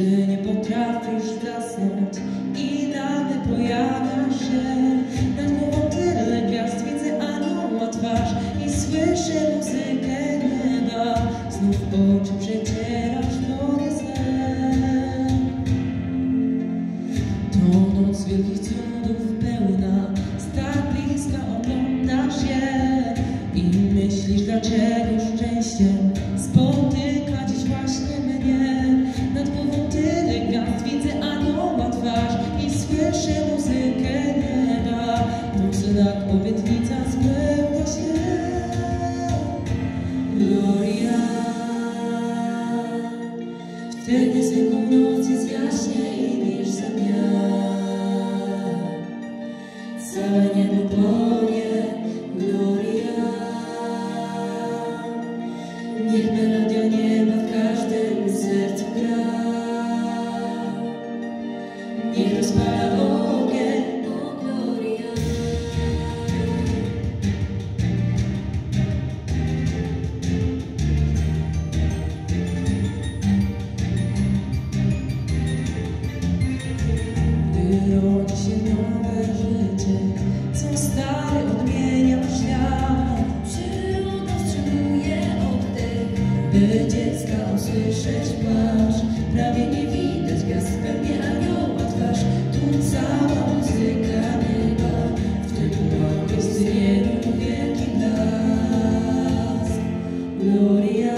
Gdy nie potrafisz zasnąć i nagle pojawia się nad głową tyle gwiazd, widzę anioła twarz i słyszę muzykę nieba. Znów oczy przecierasz, to nie sen. To noc wielkich cudów pełna, z tak bliska oglądasz je i myślisz, dlaczegoż szczęście spotyka dziś właśnie mnie. Nad głową tyle gwiazd, widzę anioła twarz i słyszę muzykę nieba. To znak, obietnica spełnia się. Gloria. Wtedy zwykłą noc jest jaśniej niż za dnia. Całe niebo płonie. Gloria. Niech melodia nieba w każdym sercu gra. Niech rozpala ogień, o Gloria. Gdy rodzi się nowe życie, co stare odmienia w świat, przyroda wstrzymuje oddech, by dziecka usłyszeć płacz. Prawie nie widać gwiazd, pełnie anioła twarz. Tu cała muzyka nieba, w tym orkiestry jeden wielki blask. Gloria.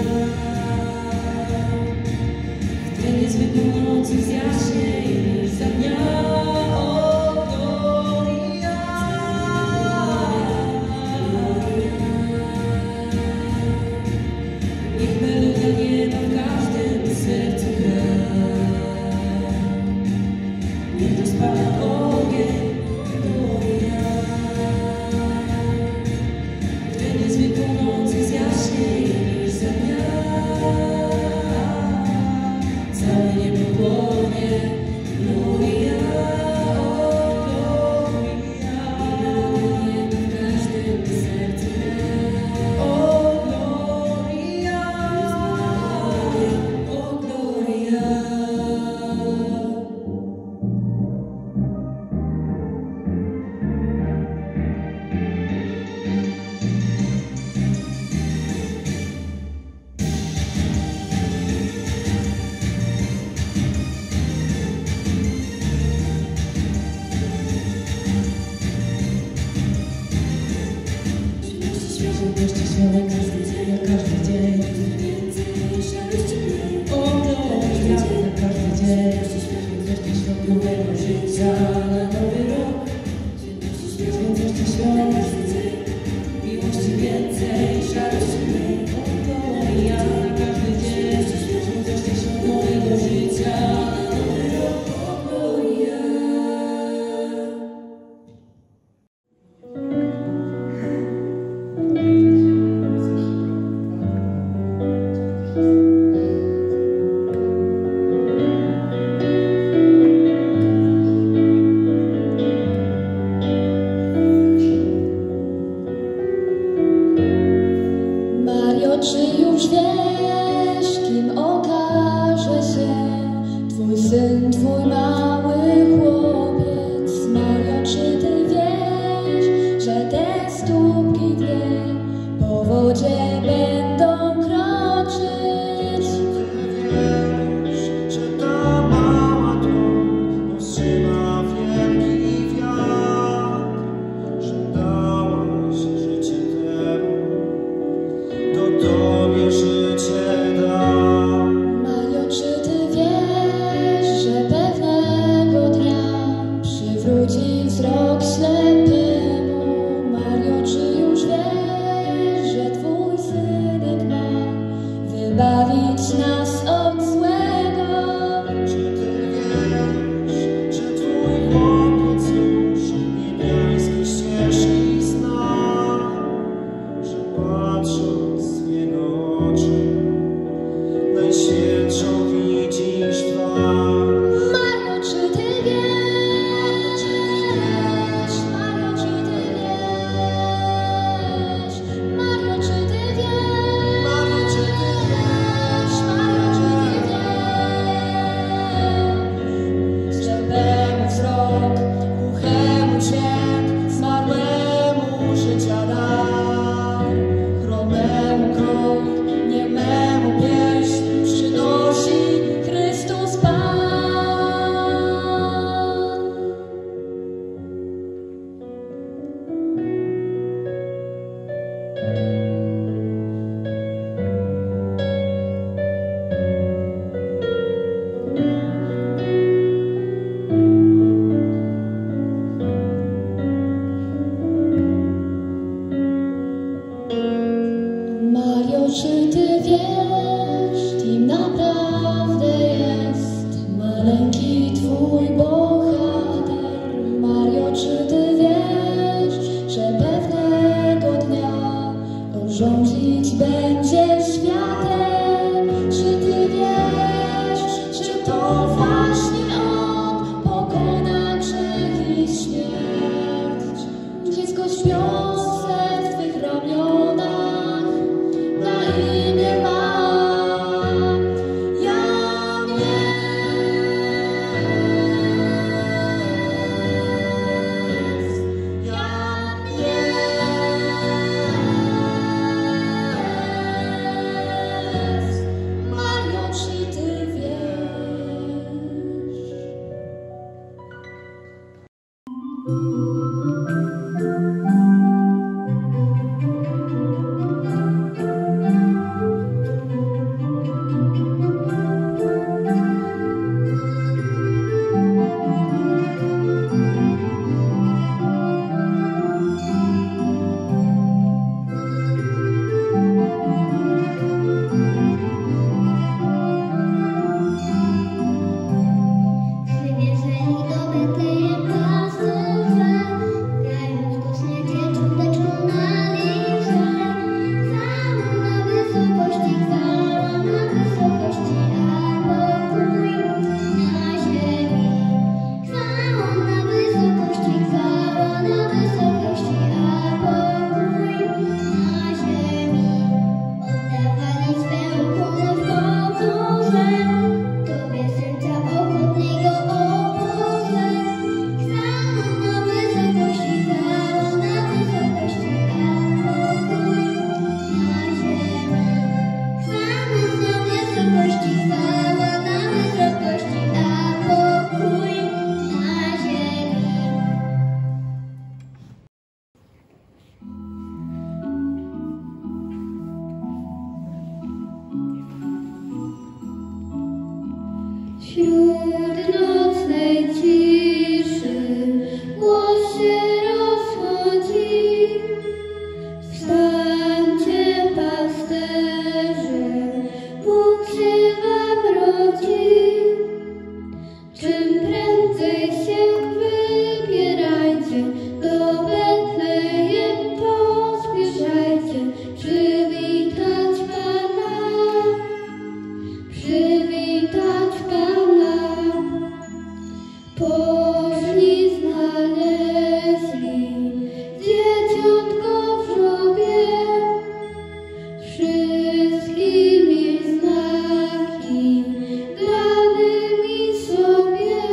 W tę niezwykłą noc jest jaśniej niż za dnia. O Gloria. Niech melodia nieba w każdym sercu gra. Niech rozpala ogień, Gloria. W tę niezwykłą noc jest jaśniej niż za dnia. Całe niebo płonie, Gloria, o Gloria. Niech w każdym sercu gra. O Gloria, o Gloria. Świeżości światek każdy dzień, jak każdy dzień. O Gloria, jak każdy dzień. Świętości świąt nowego życia na nowy rok. Świętości świąt, miłości więcej, szarości mniej. O Gloria, na każdy dzień. Świętości świąt nowego życia na nowy rok. O Gloria. Mario, czy już wiesz, kim okaże się twój syn, twój mały chłopiec? Mario, czy ty wiesz, że te stópki dwie po wodzie będą kroczyć? Wiesz, że ta mała dłoń powstrzyma wielki wiatr, że dałaś życie temu, to Tobie życie dam. Mario, czy ty wiesz, że pewnego dnia przywróci wzrok Wśród nocnej ciszy głos się rozchodzi. Wstańcie, pasterze, Bóg się wam rodzi. Czym prędzej się wybierajcie, do Betlejem pospieszajcie, przywitać Pana. Przywitać Pana. Poszli, znaleźli dzieciątko w żłobie. Wszystkim jej znaki danymi sobie.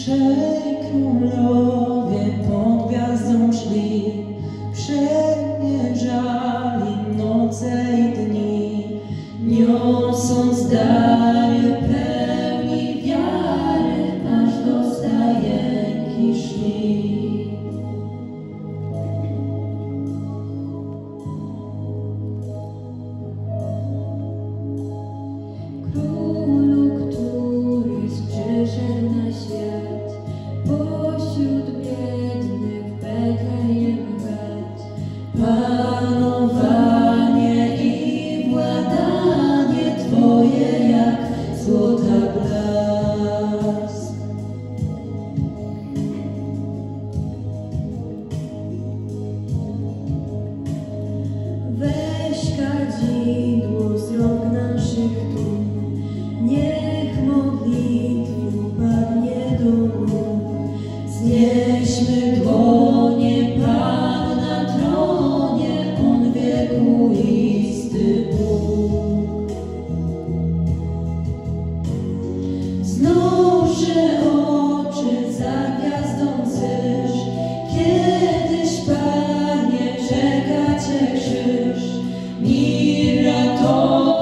Trzej królowie pod gwiazdą szli, przemierzali noce i dni, niosąc dary pełni wiary, aż do stajenki szli. Królu, któryś przyszedł na świat, pośród biednych w Betlejem brat. Panowanie i władanie Twoje jak złota blask. Weź kadzidło z rąk naszych dół, niech modlitwy upadnie do nóg. Znieśmy dłonie, Pan na tronie, On wiekuisty Bóg. Znoszę oczy za gwiazdą zwyż, kiedyś, Panie, czeka Cię krzyż. Mirra to